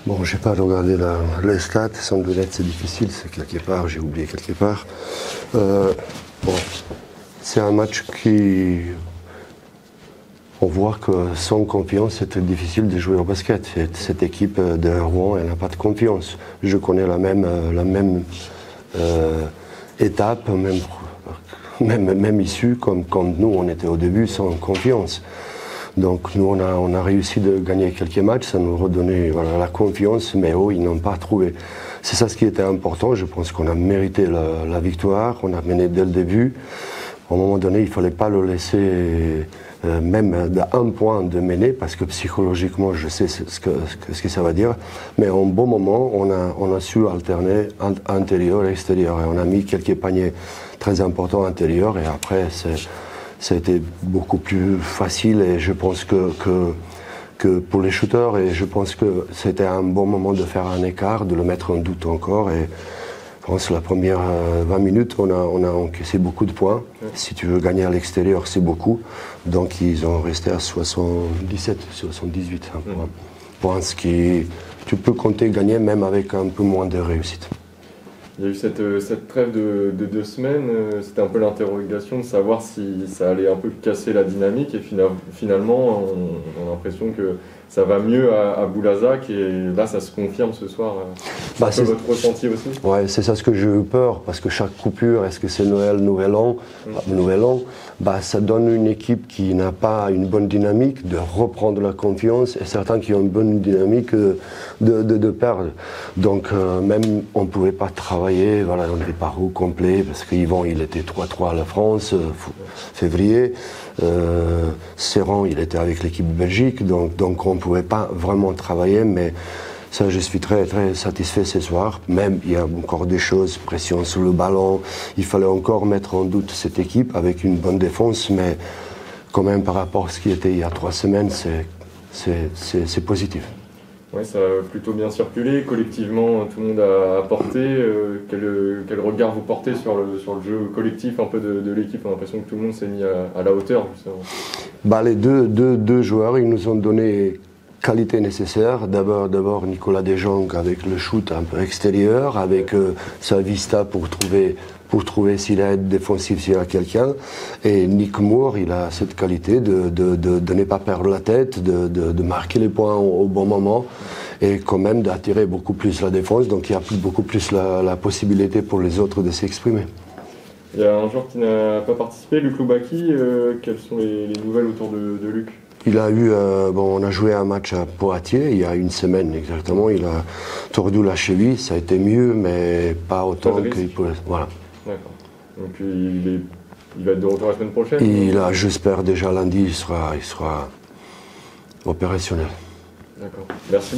Bon, je n'ai pas regardé les stats, sans doute c'est difficile, c'est quelque part, j'ai oublié quelque part. Bon, c'est un match qui... On voit que sans confiance, c'est très difficile de jouer au basket. Cette équipe de Rouen, elle n'a pas de confiance. Je connais la même étape, même issue, comme quand nous, on était au début sans confiance. Donc nous, on a réussi de gagner quelques matchs, ça nous redonnait la confiance, mais ils n'ont pas trouvé. C'est ça ce qui était important, je pense qu'on a mérité la victoire, on a mené dès le début. À un moment donné, il ne fallait pas le laisser même d'un point de mener, parce que psychologiquement, je sais ce que ça va dire. Mais en bon moment, on a su alterner intérieur et extérieur. Et on a mis quelques paniers très importants intérieurs, et après, ça a été beaucoup plus facile. Et je pense que pour les shooters, et je pense que c'était un bon moment de faire un écart, de le mettre en doute encore. Et je pense que la première 20 minutes, on a encaissé beaucoup de points. Si tu veux gagner à l'extérieur, c'est beaucoup. Donc ils ont resté à 77, 78 points. Ce qui, tu peux compter gagner même avec un peu moins de réussite. Il y a eu cette trêve de 2 semaines, c'était un peu l'interrogation de savoir si ça allait un peu casser la dynamique, et finalement on a l'impression que ça va mieux à Boulazac, et là ça se confirme ce soir. C'est votre ressenti aussi? Ouais, c'est ça ce que j'ai eu peur, parce que chaque coupure, est-ce que c'est Noël, Nouvel An, ça donne une équipe qui n'a pas une bonne dynamique de reprendre la confiance, et certains qui ont une bonne dynamique de perdre. Donc même on ne pouvait pas travailler, on n'était pas au complet, parce qu'Yvan il était 3-3 à la France, février. Serran il était avec l'équipe de Belgique, donc on ne pouvait pas vraiment travailler, mais ça je suis très satisfait ce soir. Même il y a encore des choses, pression sur le ballon, il fallait encore mettre en doute cette équipe avec une bonne défense, mais quand même par rapport à ce qui était il y a 3 semaines, c'est positif. Oui, ça a plutôt bien circulé, collectivement tout le monde a apporté. Quel regard vous portez sur le jeu collectif un peu de l'équipe? On a l'impression que tout le monde s'est mis à la hauteur justement. Les deux joueurs, ils nous ont donné qualité nécessaire. D'abord Nicolas Desjong avec le shoot un peu extérieur, avec sa vista pour trouver s'il a être défensif, s'il y a quelqu'un. Et Nick Moore, il a cette qualité de ne pas perdre la tête, de marquer les points au bon moment, et quand même d'attirer beaucoup plus la défense. Donc il y a beaucoup plus la possibilité pour les autres de s'exprimer. Il y a un joueur qui n'a pas participé, Luc Loubaki. Quelles sont les nouvelles autour de Luc? Il a eu, on a joué un match à Poitiers il y a une semaine exactement. Il a tordu la cheville, ça a été mieux, mais pas autant qu'il pouvait. Voilà. D'accord. Donc il va être de retour la semaine prochaine? J'espère déjà lundi, il sera opérationnel. D'accord. Merci.